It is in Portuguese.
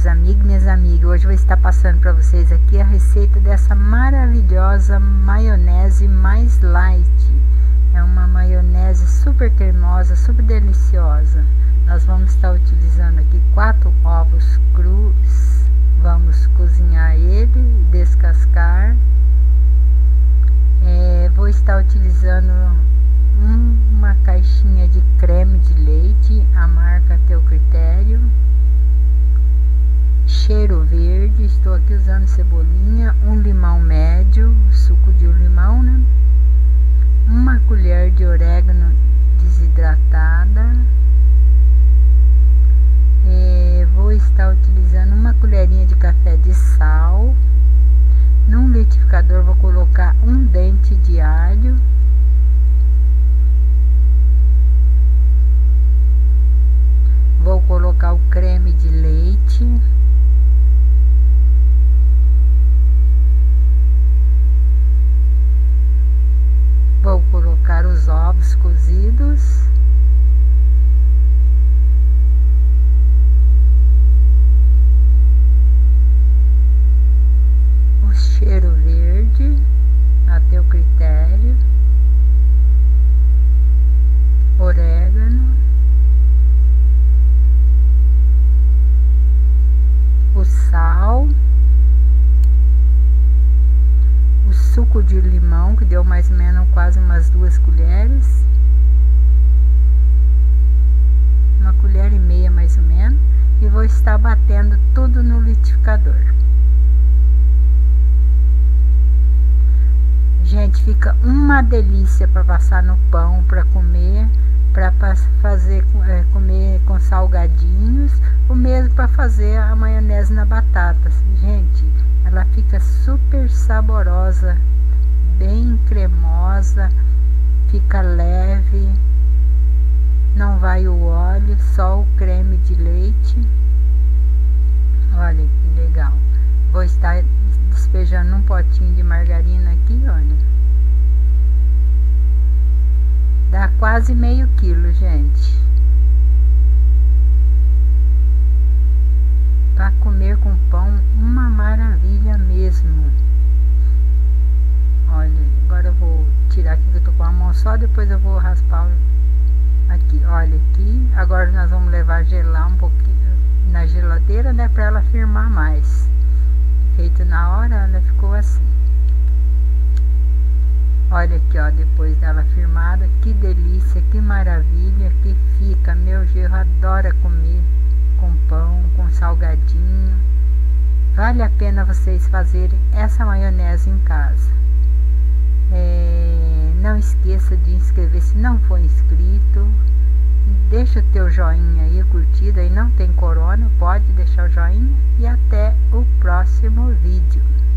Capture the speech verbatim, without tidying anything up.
amigos e minhas amigas, hoje eu vou estar passando para vocês aqui a receita dessa maravilhosa maionese mais light. É uma maionese super cremosa, super deliciosa. Nós vamos estar utilizando aqui quatro ovos crus, vamos cozinhar ele e descascar. É, vou estar utilizando uma caixinha de creme de leite, a marca a teu critério. Cheiro verde, estou aqui usando cebolinha, um limão médio, suco de um limão, né? Uma colher de orégano desidratada. É, vou estar utilizando uma colherinha de café de sal. Num liquidificador vou colocar um dente de alho. Vou colocar o creme de leite. Vou colocar os ovos cozidos. O cheiro verde, a teu critério. Orégano. O sal. O suco de limão, que deu mais ou menos quase umas duas colheres, uma colher e meia mais ou menos, e vou estar batendo tudo no liquidificador. Gente, fica uma delícia para passar no pão, para comer, para fazer é, comer com salgadinhos, ou mesmo para fazer a maionese na batata. Gente, ela fica super saborosa, bem cremosa, fica leve, não vai o óleo, só o creme de leite. Olha que legal. Vou estar despejando um potinho de margarina aqui, olha. Dá quase meio quilo, gente. Para comer com pão, uma maravilha mesmo. Olha, agora eu vou tirar aqui que eu tô com a mão só, depois eu vou raspar aqui. Olha aqui, agora nós vamos levar gelar um pouquinho na geladeira, né, para ela firmar mais. Feito na hora, ela ficou assim. Olha aqui, ó, depois dela firmada, que delícia, que maravilha que fica. Meu genro adora comer com pão, com salgadinho. Vale a pena vocês fazerem essa maionese em casa. É, não esqueça de inscrever se não for inscrito. Deixa o teu joinha aí, curtida, aí não tem corona, pode deixar o joinha. E até o próximo vídeo.